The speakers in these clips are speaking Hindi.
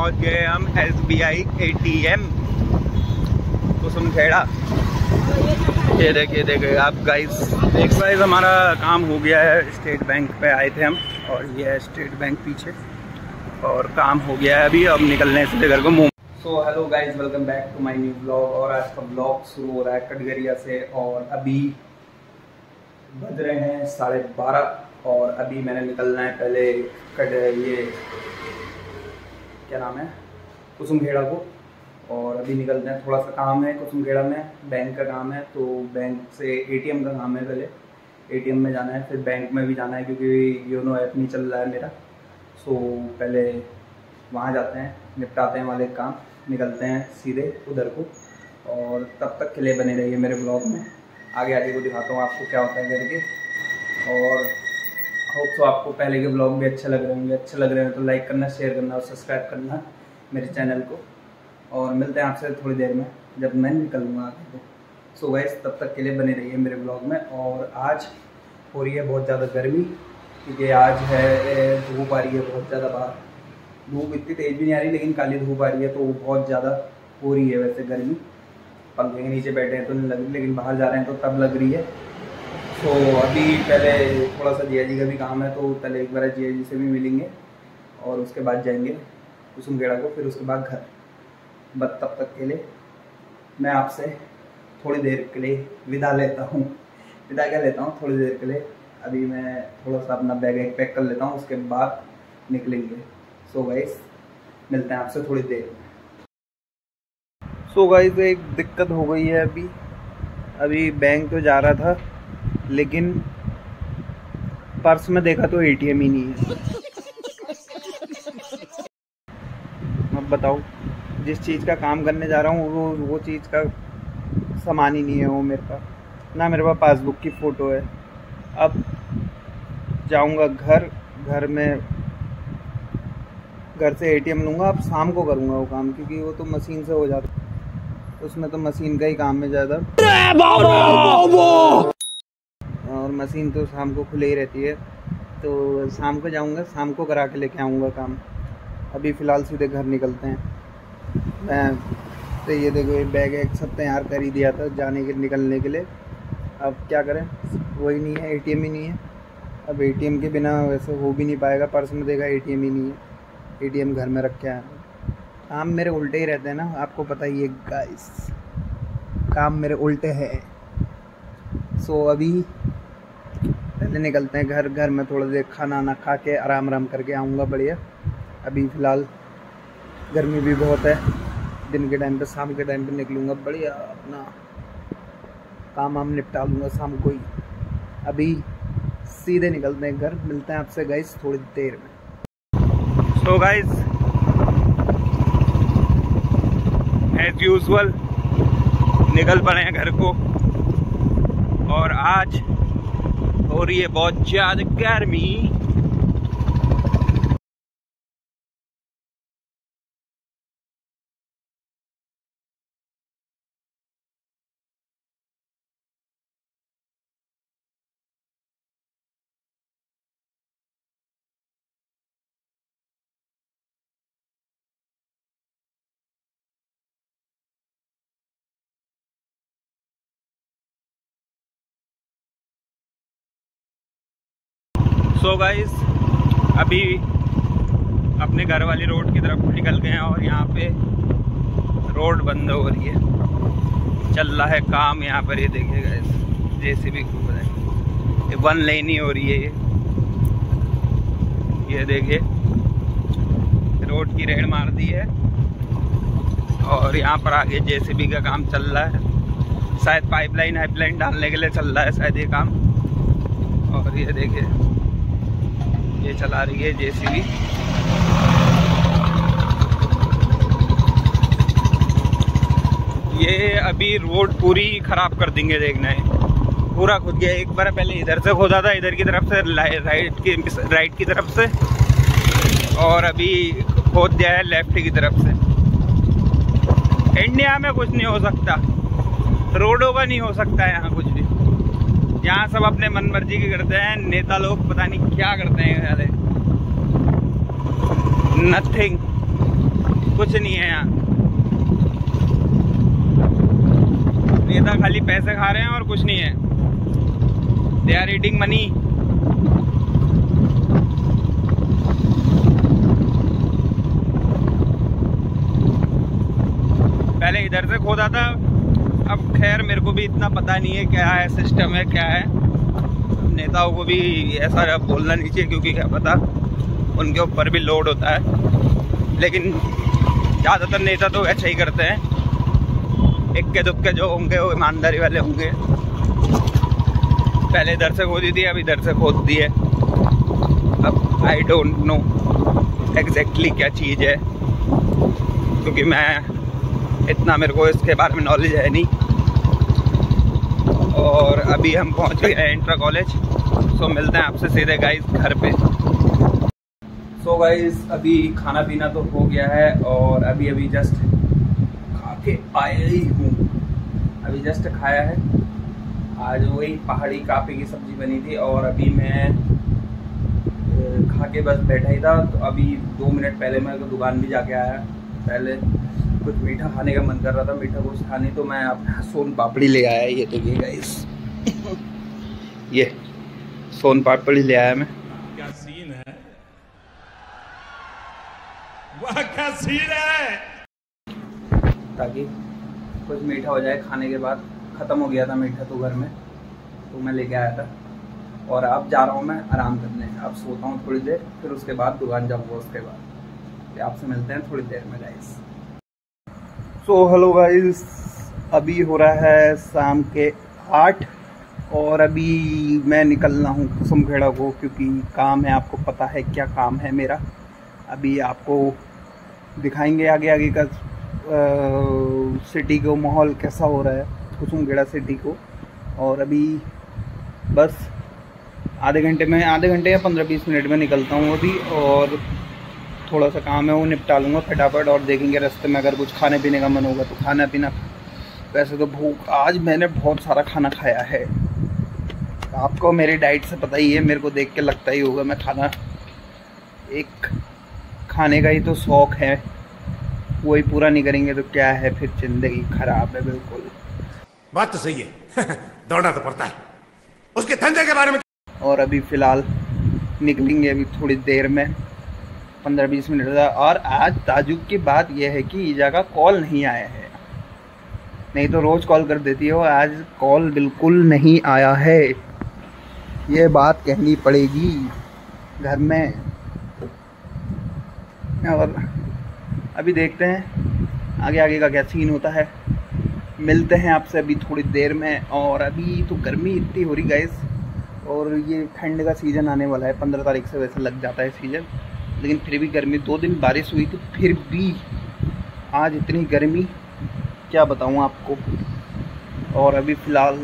पहुंच गए हम SBI ATM कुसुमखेड़ा। ये देखिए आप गाइस, हमारा काम हो गया है। स्टेट बैंक पे आए थे हम और ये है स्टेट बैंक पीछे, और काम हो गया है अभी। अब निकलने से घर को मुंह। So hello guys, welcome back to my new blog. और आज का ब्लॉग शुरू हो रहा है कटघरिया से, और अभी बज रहे हैं 12:30 और अभी मैंने निकलना है पहले ये क्या नाम है, कुसुमखेड़ा को। और अभी निकलते हैं, थोड़ा सा काम है कुसुमखेड़ा में, बैंक का काम है। तो बैंक से ATM का काम है, पहले ATM में जाना है, फिर बैंक में भी जाना है क्योंकि योनो ऐप नहीं चल रहा है मेरा। सो पहले वहाँ जाते हैं, निपटाते हैं वाले काम, निकलते हैं सीधे उधर को। और तब तक के लिए बने रहिए मेरे ब्लॉग में, आगे को दिखाता हूँ आपको क्या होता है करके। और होप तो आपको पहले के ब्लॉग भी अच्छे लग रहे होंगे। अच्छे लग रहे हैं तो लाइक करना, शेयर करना और सब्सक्राइब करना मेरे चैनल को। और मिलते हैं आपसे थोड़ी देर में जब मैं निकलूँगा आगे को। सो गाइस, तब तक के लिए बने रहिए मेरे ब्लॉग में। और आज हो रही है बहुत ज़्यादा गर्मी, क्योंकि आज है धूप आ रही है बहुत ज़्यादा बाहर। धूप इतनी तेज़ भी नहीं आ रही, लेकिन काली धूप आ रही है, तो बहुत ज़्यादा हो रही है वैसे गर्मी। पंखे के नीचे बैठे हैं तो नहीं लग रही, लेकिन बाहर जा रहे हैं तो तब लग रही है। तो अभी पहले थोड़ा सा जीजा जी का भी काम है, तो पहले एक बार जीजा जी से भी मिलेंगे और उसके बाद जाएंगे कुसुमखेड़ा को, फिर उसके बाद घर। बस तब तक के लिए मैं आपसे थोड़ी देर के लिए विदा लेता हूँ। विदा क्या लेता हूँ, थोड़ी देर के लिए। अभी मैं थोड़ा सा अपना बैग पैक कर लेता हूँ, उसके बाद निकलेंगे। सो गाइस, मिलते हैं आपसे थोड़ी देर में। सो गाइस, एक दिक्कत हो गई है। अभी बैंक तो जा रहा था, लेकिन पर्स में देखा तो ATM ही नहीं है। अब बताओ, जिस चीज़ का काम करने जा रहा हूँ वो चीज़ का सामान ही नहीं है वो मेरे पास। ना मेरे पास पासबुक की फ़ोटो है। अब जाऊँगा घर में, घर से ATM लूँगा। अब शाम को करूँगा वो काम, क्योंकि वो तो मशीन से हो जाता, उसमें तो मशीन का ही काम है ज़्यादा। और मशीन तो शाम को खुली ही रहती है, तो शाम को जाऊँगा, शाम को करा के लेके आऊँगा काम। अभी फ़िलहाल सीधे घर निकलते हैं। मैं तो ये देखो, ये बैग एक सब तैयार कर ही दिया था निकलने के लिए। अब क्या करें, वही नहीं है, ATM ही नहीं है। अब ATM के बिना वैसे हो भी नहीं पाएगा। पर्स में देखा ATM ही नहीं है, ATM घर में रखे हैं। काम मेरे उल्टे ही रहते हैं ना, आपको पता ही है गाइस, काम मेरे उल्टे हैं। सो अभी पहले निकलते हैं घर में थोड़ा देर खाना खा के आराम करके आऊँगा बढ़िया। अभी फ़िलहाल गर्मी भी बहुत है, दिन के टाइम पे, शाम के टाइम पे निकलूँगा बढ़िया, अपना काम निपटा लूँगा शाम को ही। अभी सीधे निकलते हैं घर, मिलते हैं आपसे गाइस थोड़ी देर में। सो गाइस, एज यूजुअल निकल पड़े हैं घर को। और आज हो रही है बहुत ज़्यादा गर्मी। सो गाइस, अभी अपने घर वाली रोड की तरफ निकल गए हैं, और यहाँ पे रोड बंद हो रही है, चल रहा है काम यहाँ पर। ये देखिए गाइस, JCB घूम रहा है, ये 1 लेन ही हो रही है। ये देखिए, रोड की रेड मार दी है, और यहाँ पर आगे JCB का काम चल रहा है। शायद पाइपलाइन डालने के लिए चल रहा है शायद ये काम। और ये देखिए, ये चला रही है JCB। ये अभी रोड पूरी खराब कर देंगे, देखना है, पूरा खुद गया। एक बार पहले इधर से खोदा था, इधर की तरफ से, राइट की तरफ से, और अभी खोद दिया है लेफ्ट की तरफ से। इंडिया में कुछ नहीं हो सकता, रोडों का नहीं हो सकता है यहाँ कुछ भी। यहाँ सब अपने मन मर्जी की करते हैं, नेता लोग पता नहीं क्या करते हैं। नथिंग। कुछ नहीं है यहाँ। नेता खाली पैसे खा रहे हैं और कुछ नहीं है। They are eating money. पहले इधर से खोदा था, अब खैर मेरे को भी इतना पता नहीं है क्या है सिस्टम है क्या है। नेताओं को भी ऐसा बोलना नहीं चाहिए क्योंकि क्या पता उनके ऊपर भी लोड होता है, लेकिन ज़्यादातर नेता तो ऐसा ही करते हैं। इक्के दुक्के जो होंगे वो ईमानदारी वाले होंगे। पहले इधर से खोदी थी, अब इधर से खोद दी है। अब आई डोंट नो एग्जैक्टली क्या चीज़ है क्योंकि मैं इतना मेरे को इसके बारे में नॉलेज है नहीं। और अभी हम पहुंच गए हैं इंट्रा कॉलेज। सो मिलते हैं आपसे सीधे गाइस घर पे। सो गाइस अभी खाना पीना तो हो गया है और अभी जस्ट खा के आया ही हूँ। अभी जस्ट खाया है। आज वही पहाड़ी कापे की सब्जी बनी थी और अभी मैं खा के बस बैठा ही था। तो अभी 2 मिनट पहले मैं दुकान भी जाके आया। पहले कुछ मीठा खाने का मन कर रहा था, मीठा कुछ खाने, तो मैं अपना सोन पापड़ी ले आया। ये देखिए गाइस ये सोन पापड़ी ले आया मैं। क्या सीन है, वाह क्या सीन है। ताकि कुछ मीठा हो जाए खाने के बाद। ख़त्म हो गया था मीठा तो घर में, तो मैं लेके आया था। और अब जा रहा हूँ मैं आराम करने। अब सोता हूँ थोड़ी देर, फिर उसके बाद दुकान जाऊँगा। उसके बाद आपसे मिलते हैं थोड़ी देर में गाइस। सो हेलो गाइस, अभी हो रहा है शाम के 8 और अभी मैं निकलना हूँ कुसुमखेड़ा को क्योंकि काम है। आपको पता है क्या काम है मेरा। अभी आपको दिखाएंगे आगे आगे का सिटी को माहौल कैसा हो रहा है कुसुमखेड़ा सिटी को। और अभी बस आधे घंटे या 15-20 मिनट में निकलता हूँ अभी। और थोड़ा सा काम है वो निपटा लूँगा फटाफट और देखेंगे रास्ते में अगर कुछ खाने पीने का मन होगा तो खाना पीना। वैसे तो भूख आज मैंने बहुत सारा खाना खाया है। आपको मेरी डाइट से पता ही है, मेरे को देख के लगता ही होगा मैं खाना एक खाने का ही तो शौक़ है, वही पूरा नहीं करेंगे तो क्या है, फिर ज़िंदगी ख़राब है बिल्कुल। बात तो सही है दौड़ना तो पड़ता है उसके धंधे के बारे में। और अभी फ़िलहाल निकलेंगे अभी थोड़ी देर में 15-20 मिनट का। और आज ताजुब की बात यह है कि ईजा का कॉल नहीं आया है, नहीं तो रोज़ कॉल कर देती है वो। आज कॉल बिल्कुल नहीं आया है, ये बात कहनी पड़ेगी घर में। और अभी देखते हैं आगे का क्या सीन होता है। मिलते हैं आपसे अभी थोड़ी देर में। और अभी तो गर्मी इतनी हो रही गाइस, और ये ठंड का सीज़न आने वाला है। 15 तारीख से वैसे लग जाता है सीज़न, लेकिन फिर भी गर्मी। 2 दिन बारिश हुई थी फिर भी आज इतनी गर्मी क्या बताऊँ आपको। और अभी फ़िलहाल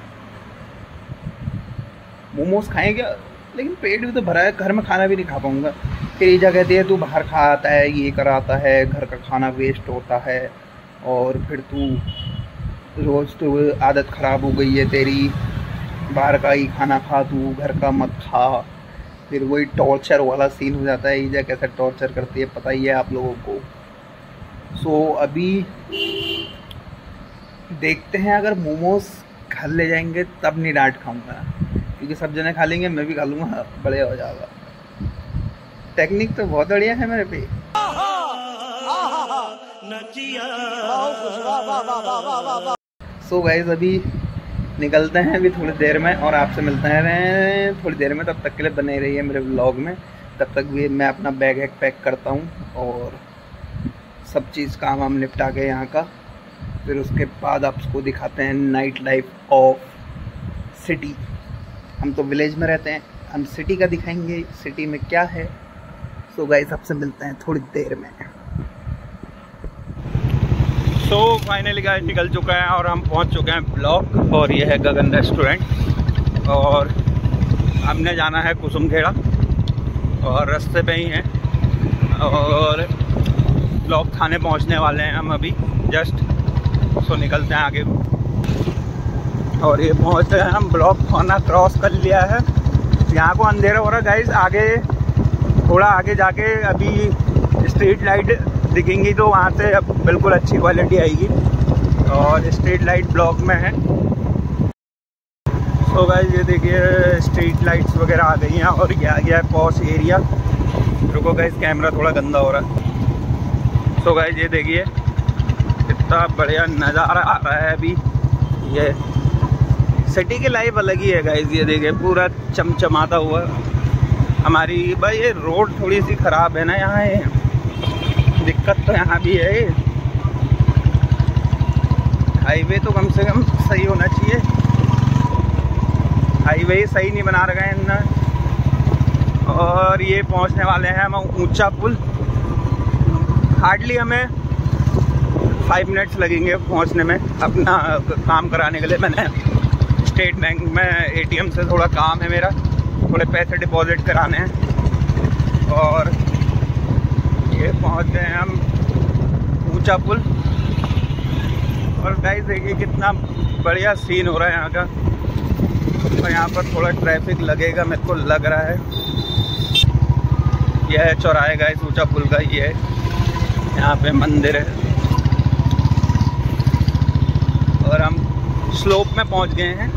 मोमोज खाएँ क्या, लेकिन पेट भी तो भरा है, घर में खाना भी नहीं खा पाऊँगा। फिर ईजा कहती है तू बाहर खा आता है, ये कराता है, घर का खाना वेस्ट होता है, और फिर तू रोज़ तो आदत ख़राब हो गई है तेरी, बाहर का ही खाना खा, तू घर का मत खा। फिर वही टॉर्चर वाला सीन हो जाता है। ईजा कैसे टॉर्चर करती है पता ही है आप लोगों को। सो अभी देखते हैं, अगर मोमोज घर ले जाएंगे तब नहीं डांट खाऊंगा, क्योंकि सब जने खा लेंगे मैं भी खा लूँगा, बढ़िया हो जाएगा। टेक्निक तो बहुत बढ़िया है मेरे पे। सो गाइस अभी निकलते हैं अभी थोड़ी देर में और आपसे मिलते हैं थोड़ी देर में। तब तक के लिए बने रहिए मेरे व्लॉग में। तब तक भी मैं अपना बैग पैक करता हूँ और सब चीज़ काम वाम निपटा के यहाँ का, फिर उसके बाद आपको दिखाते हैं नाइट लाइफ ऑफ सिटी। हम तो विलेज में रहते हैं, हम सिटी का दिखाएंगे सिटी में क्या है। सो गाइस आपसे मिलते हैं थोड़ी देर में। सो फाइनली गाइस निकल चुका है और हम पहुंच चुके हैं ब्लॉक, और ये है गगन रेस्टोरेंट। और हमने जाना है कुसुमखेड़ा और रास्ते पे ही हैं, और ब्लॉक थाने पहुंचने वाले हैं हम अभी जस्ट। सो निकलते हैं आगे। और ये पहुंच गए हम, ब्लॉक थाना क्रॉस कर लिया है। यहाँ को अंधेरा हो रहा है गाइस। आगे थोड़ा आगे जाके अभी स्ट्रीट लाइट दिखेंगी तो वहाँ से अब बिल्कुल अच्छी क्वालिटी आएगी। और स्ट्रीट लाइट ब्लॉक में है। तो गाइस ये देखिए स्ट्रीट लाइट्स वगैरह आ गई हैं और ये आ गया है पॉश एरिया। रुको गाइस कैमरा थोड़ा गंदा हो रहा है। तो गाइस ये देखिए कितना बढ़िया नज़ारा आ रहा है अभी। ये सिटी की लाइफ अलग ही है गाइस। ये देखिए पूरा चमचमाता हुआ। हमारी भाई ये रोड थोड़ी सी ख़राब है ना यहाँ, दिक्कत तो यहाँ भी है। हाईवे तो कम से कम सही होना चाहिए, हाईवे सही नहीं बना रखा है इन्होंने। और ये पहुंचने वाले हैं हम ऊंचा पुल। हार्डली हमें 5 मिनट्स लगेंगे पहुंचने में। अपना काम कराने के लिए मैंने स्टेट बैंक में एटीएम से थोड़ा काम है मेरा, थोड़े पैसे डिपॉजिट कराने हैं। और ये पहुंच गए हम ऊंचा पुल। और गाइस देखिए कितना बढ़िया सीन हो रहा है यहाँ का। और यहाँ पर थोड़ा ट्रैफिक लगेगा मेरे को लग रहा है। यह है चौराहे गाइस ऊंचा पुल का। ये है यहाँ पे मंदिर है और हम स्लोप में पहुँच गए हैं।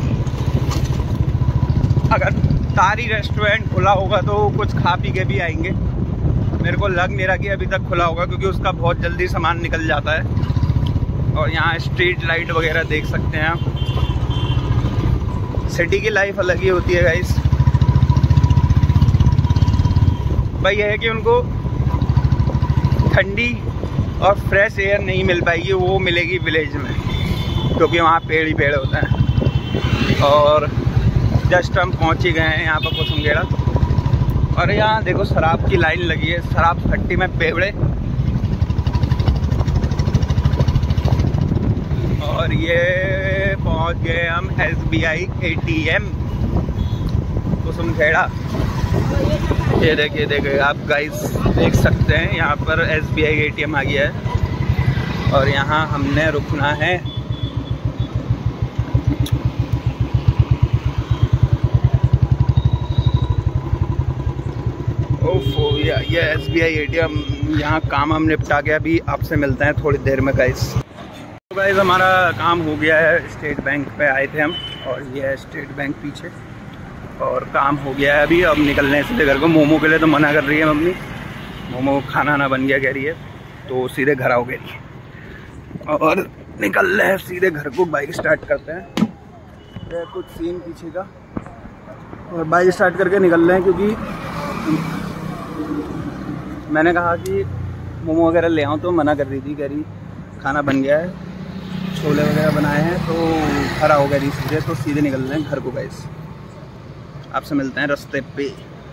अगर तारी रेस्टोरेंट खुला होगा तो कुछ खा पी के भी आएंगे। मेरे को लग नहीं रहा कि अभी तक खुला होगा क्योंकि उसका बहुत जल्दी सामान निकल जाता है। और यहाँ स्ट्रीट लाइट वगैरह देख सकते हैं आप। सिटी की लाइफ अलग ही होती है गाइस। भाई यह है कि उनको ठंडी और फ्रेश एयर नहीं मिल पाएगी, वो मिलेगी विलेज में क्योंकि वहाँ पेड़ ही पेड़ होता है। और जस्ट हम पहुँच ही गए हैं यहाँ पर कुसुमखेड़ा। और यहाँ देखो शराब की लाइन लगी है, शराब भट्टी में पेवड़े। और ये पहुँच गए हम SBI ATM कुसुमखेड़ा। ये देखिए आप गाइस देख सकते हैं यहाँ पर SBI ATM आ गया है। और यहाँ हमने रुकना है। ये SBI ATM यहाँ काम हम निपटा के अभी आपसे मिलते हैं थोड़ी देर में गाइस। तो गाइस हमारा काम हो गया है। स्टेट बैंक पे आए थे हम और ये है स्टेट बैंक पीछे। और काम हो गया है अभी, अब निकलने से घर को। मोमो के लिए तो मना कर रही है मम्मी, मोमो खाना ना बन गया कह रही है, तो सीधे घर आओ कह रही है। और निकल रहे हैं सीधे घर को। बाइक स्टार्ट करते हैं, कुछ सीन पीछे का। और बाइक स्टार्ट करके निकल रहे हैं क्योंकि मैंने कहा कि मोमो वगैरह ले आऊँ तो मना कर रही थी, कह रही खाना बन गया है, छोले वगैरह बनाए हैं तो घर आओ कह रही सीधे। तो सीधे निकल रहे हैं घर को गाइस। आपसे मिलते हैं रास्ते पे।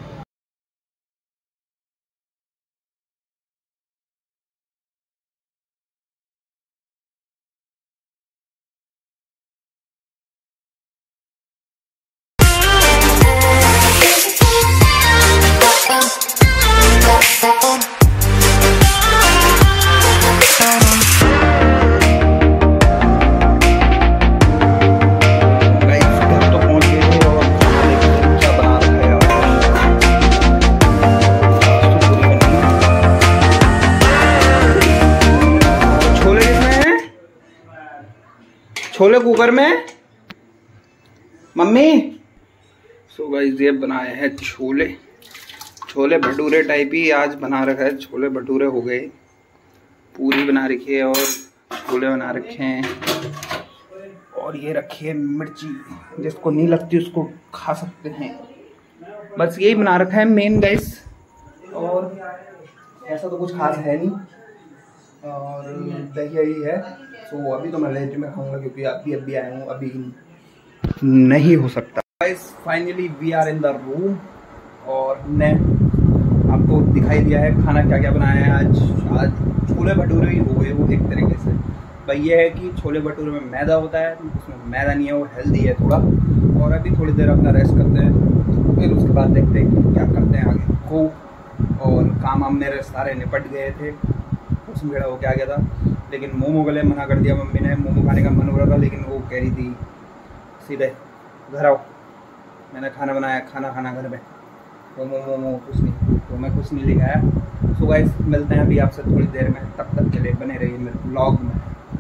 छोले कुकर में मम्मी। सो गाइस ये बनाए हैं छोले, छोले भटूरे टाइप ही आज बना रखा है। छोले भटूरे हो गए, पूरी बना रखी है और छोले बना रखे हैं। और ये रखी है मिर्ची, जिसको नहीं लगती उसको खा सकते हैं। बस यही बना रखा है मेन गाइस। और ऐसा तो कुछ खास है नहीं। और दही यही है। तो अभी तो मैं लंच में खाऊंगा क्योंकि अभी आया हूँ, अभी नहीं हो सकता। Guys finally we are in the room. और हमने आपको दिखाई दिया है खाना क्या क्या बनाया है आज छोले भटूरे ही हो गए वो एक तरीके से। भाई ये है कि छोले भटूरे में मैदा होता है, उसमें मैदा नहीं है, वो हेल्दी है थोड़ा। और अभी थोड़ी देर अपना रेस्ट करते हैं, फिर उसके बाद देखते हैं कि क्या करते हैं आगे को। और काम हम मेरे सारे निपट गए थे, उसमें बेड़ा हो के आ गया था। लेकिन मोमो के लिए मना कर दिया मम्मी ने। मोमो खाने का मन हो रहा था लेकिन वो कह रही थी सीधे घर आओ, मैंने खाना बनाया, खाना खाना घर में। मोमो कुछ नहीं, तो मैं कुछ नहीं लेके आया। सो गाइस मिलते हैं अभी आपसे थोड़ी देर में, तब तक के लिए बने रहिए मेरे ब्लॉग में।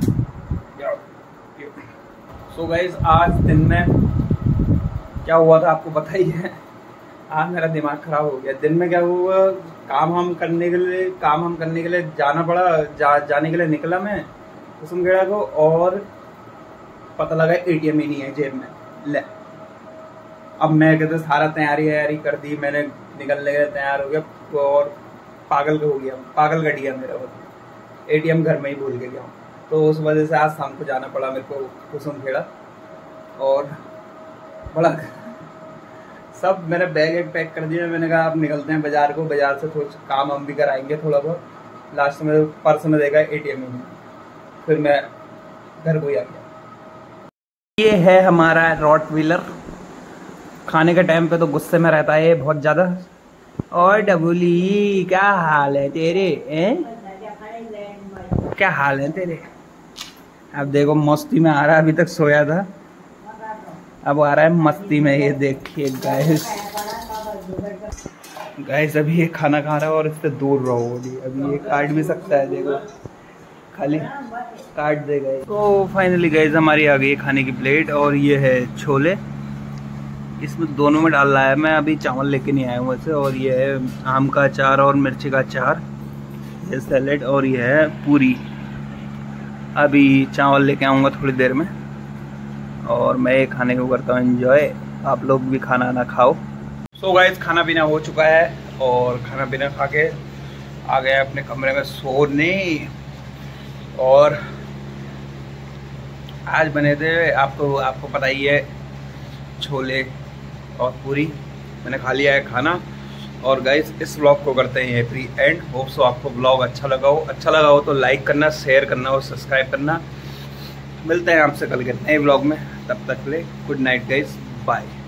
सो गाइस आज दिन में क्या हुआ था आपको पता ही है। आज मेरा दिमाग खराब हो गया। दिन में क्या हुआ, काम हम करने के लिए जाना पड़ा। जाने के लिए निकला मैं कुसुमखेड़ा को, और पता लगा ATM ही नहीं है जेब में। ले अब मैं कहते सारा तैयारी कर दी मैंने, निकलने के लिए तैयार हो गया, और पागल कर गया मेरा। ATM घर में ही भूल के गया हूँ, तो उस वजह से आज शाम को जाना पड़ा मेरे को कुसुमखेड़ा। और बड़ा सब मैंने बैग एक पैक कर दिया। मैंने कहा आप निकलते हैं बाजार को, बाजार से थोड़ा काम हम भी कराएंगे थोड़ा बहुत। लास्ट में पर्स में देखा ATM में, फिर मैं घर को ही आ गया। ये है हमारा रॉटवीलर। खाने के टाइम पे तो गुस्से में रहता है बहुत ज़्यादा। और डबुली क्या हाल है तेरे, क्या हाल है तेरे? अब देखो मस्ती में आ रहा है, अभी तक सोया था, अब आ रहा है मस्ती में। ये देखिए गाइस अभी ये खाना खा रहा है और इससे दूर रहो। अभी ये काट भी सकता है, देखो खाली काट देगा। तो फाइनली गाइस हमारी आ गई खाने की प्लेट, और ये है छोले, इसमें दोनों में डाल रहा है। मैं अभी चावल लेके नहीं आया हूँ वैसे। और ये है आम का अचार और मिर्ची का अचार, ये सैलेड, और ये है पूरी। अभी चावल लेके आऊँगा थोड़ी देर में, और मैं ये खाने को करता हूँ एंजॉय। आप लोग भी खाना ना खाओ। सो गाइस खाना पीना हो चुका है, और खाना पीना खा के आ गए अपने कमरे में सोने। और आज बने थे आपको पता ही है, छोले और पूरी। मैंने खा लिया है खाना। और गाइस इस व्लॉग को करते हैं प्री एंड। होप सो आपको व्लॉग अच्छा लगा हो तो लाइक करना, शेयर करना और सब्सक्राइब करना। मिलते हैं आपसे कल के नए व्लॉग में, तब तक ले गुड नाइट गाइस, बाय।